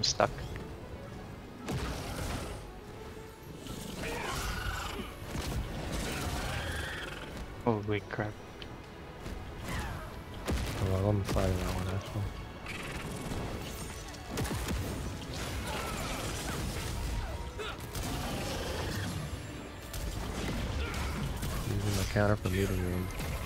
stuck. Holy crap. Oh, well, I'm fighting that one actually. Using my counter for meeting room.